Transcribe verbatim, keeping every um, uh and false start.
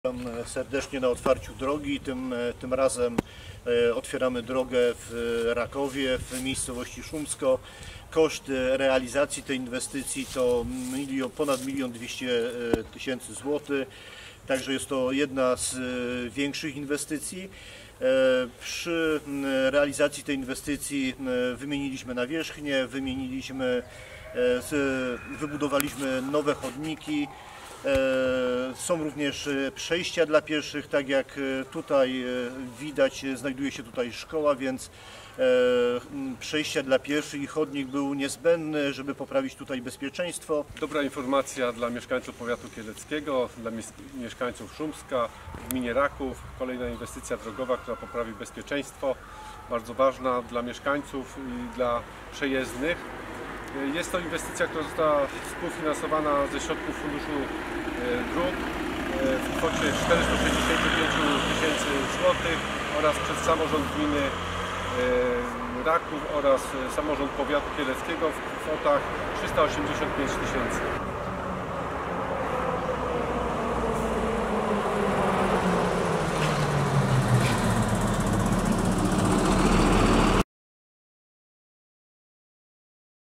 Witam serdecznie na otwarciu drogi. Tym, tym razem otwieramy drogę w Rakowie, w miejscowości Szumsko. Koszt realizacji tej inwestycji to milion, ponad milion dwieście tysięcy złotych. Także jest to jedna z większych inwestycji. Przy realizacji tej inwestycji wymieniliśmy nawierzchnię, wymieniliśmy, wybudowaliśmy nowe chodniki. Są również przejścia dla pieszych, tak jak tutaj widać, znajduje się tutaj szkoła, więc przejścia dla pieszych i chodnik był niezbędny, żeby poprawić tutaj bezpieczeństwo. Dobra informacja dla mieszkańców powiatu kieleckiego, dla mieszkańców Szumska, w gminie Raków. Kolejna inwestycja drogowa, która poprawi bezpieczeństwo, bardzo ważna dla mieszkańców i dla przejezdnych. Jest to inwestycja, która została współfinansowana ze środków Funduszu Dróg w kwocie czterysta sześćdziesiąt pięć tysięcy złotych oraz przez samorząd gminy Raków oraz samorząd powiatu kieleckiego w kwotach trzysta osiemdziesiąt pięć tysięcy.